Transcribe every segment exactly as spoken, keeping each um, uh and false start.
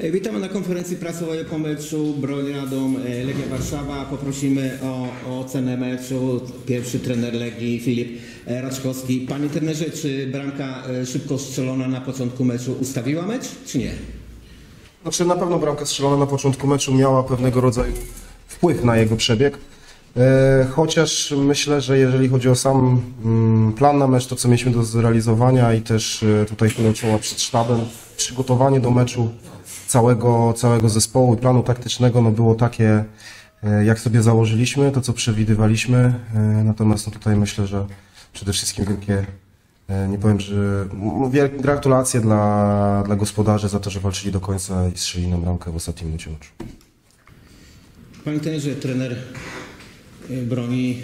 Witamy na konferencji prasowej po meczu Broń Radom Legia Warszawa. Poprosimy o, o ocenę meczu. Pierwszy trener Legii Filip Raczkowski. Panie trenerze, czy bramka szybko strzelona na początku meczu ustawiła mecz, czy nie? Znaczy na pewno bramka strzelona na początku meczu miała pewnego rodzaju wpływ na jego przebieg. E, chociaż myślę, że jeżeli chodzi o sam mm, plan na mecz, to co mieliśmy do zrealizowania i też e, tutaj chwilę czoła przed sztabem, przygotowanie do meczu całego, całego zespołu i planu taktycznego no było takie, e, jak sobie założyliśmy, to co przewidywaliśmy. E, natomiast no tutaj myślę, że przede wszystkim wielkie, e, nie powiem, że wielkie gratulacje dla, dla gospodarzy za to, że walczyli do końca i strzelili na bramkę w ostatnim minucie meczu. Panie trenerze, trener broni.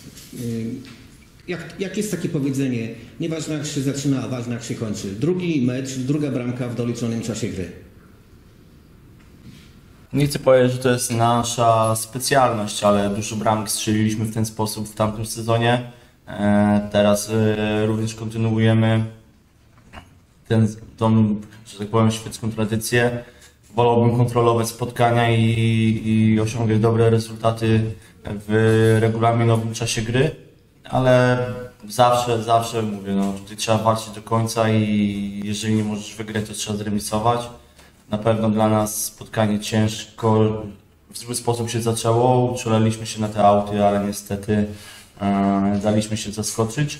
Jak, jak jest takie powiedzenie, nieważne jak się zaczyna, a ważne jak się kończy. Drugi mecz, druga bramka w doliczonym czasie gry. Nie chcę powiedzieć, że to jest nasza specjalność, ale dużo bramek strzeliliśmy w ten sposób w tamtym sezonie. Teraz również kontynuujemy ten, tą, że tak powiem, świecką tradycję. Wolałbym kontrolować spotkania i, i osiągać dobre rezultaty w regulaminowym czasie gry, ale zawsze, zawsze mówię, no tutaj trzeba walczyć do końca i jeżeli nie możesz wygrać, to trzeba zremisować. Na pewno dla nas spotkanie ciężko, w zły sposób się zaczęło, uczulaliśmy się na te auty, ale niestety e, daliśmy się zaskoczyć.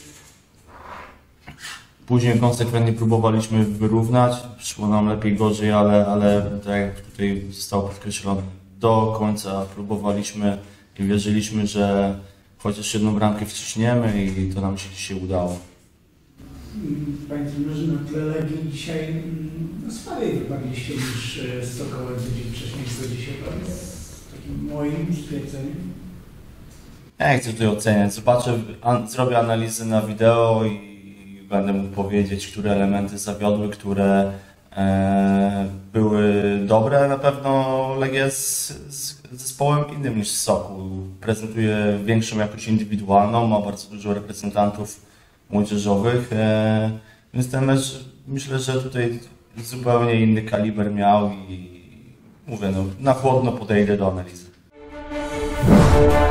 Później konsekwentnie próbowaliśmy wyrównać, szło nam lepiej, gorzej, ale, ale tak jak tutaj zostało podkreślone, do końca próbowaliśmy i wierzyliśmy, że chociaż jedną bramkę wciśniemy i to nam się dzisiaj udało. Panie trenerze, na tle Legii dzisiaj no, słabiej wypadliście niż z Sokołem tydzień wcześniej, co dzisiaj. To jest takim moim stwierdzeniem. Ja nie chcę tutaj oceniać. Zobaczę, an, zrobię analizę na wideo i będę mógł powiedzieć, które elementy zawiodły, które e, były dobre. Na pewno Legia jest z zespołem innym niż Sokół. Prezentuje większą jakość indywidualną, ma bardzo dużo reprezentantów młodzieżowych, e, więc ten mecz myślę, że tutaj zupełnie inny kaliber miał i mówię, no, na chłodno podejdę do analizy.